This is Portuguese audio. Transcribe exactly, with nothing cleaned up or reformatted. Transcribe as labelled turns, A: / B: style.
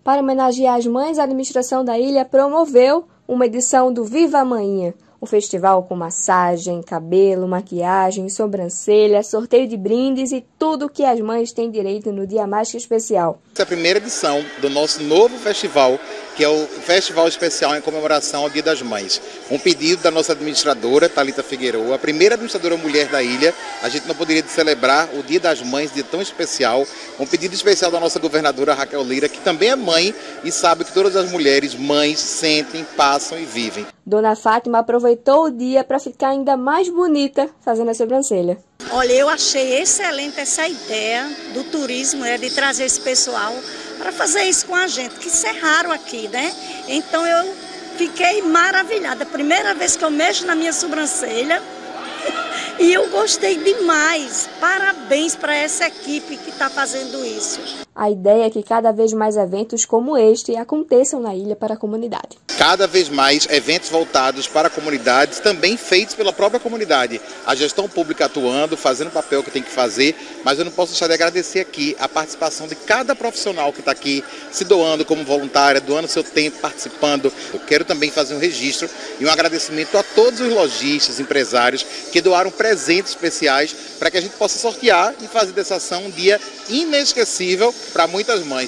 A: Para homenagear as mães, a administração da ilha promoveu uma edição do Viva a Mainha, um festival com massagem, cabelo, maquiagem, sobrancelha, sorteio de brindes e tudo o que as mães têm direito no dia mais que especial.
B: Essa é a primeira edição do nosso novo festival, que é o Festival Especial em comemoração ao Dia das Mães. Um pedido da nossa administradora, Thalita Figueiredo, a primeira administradora mulher da ilha. A gente não poderia celebrar o Dia das Mães, dia tão especial. Um pedido especial da nossa governadora Raquel Lira, que também é mãe e sabe que todas as mulheres mães sentem, passam e vivem.
A: Dona Fátima aproveitou o dia para ficar ainda mais bonita fazendo a sobrancelha.
C: Olha, eu achei excelente essa ideia do turismo, né, de trazer esse pessoal para fazer isso com a gente, que isso é raro aqui, né? Então eu fiquei maravilhada. Primeira vez que eu mexo na minha sobrancelha e eu gostei demais. Parabéns para essa equipe que está fazendo isso.
A: A ideia é que cada vez mais eventos como este aconteçam na ilha para a comunidade.
B: Cada vez mais eventos voltados para comunidades, também feitos pela própria comunidade. A gestão pública atuando, fazendo o papel que tem que fazer, mas eu não posso deixar de agradecer aqui a participação de cada profissional que está aqui, se doando como voluntária, doando seu tempo, participando. Eu quero também fazer um registro e um agradecimento a todos os lojistas, empresários que doaram presentes especiais para que a gente possa sortear e fazer dessa ação um dia inesquecível para muitas mães.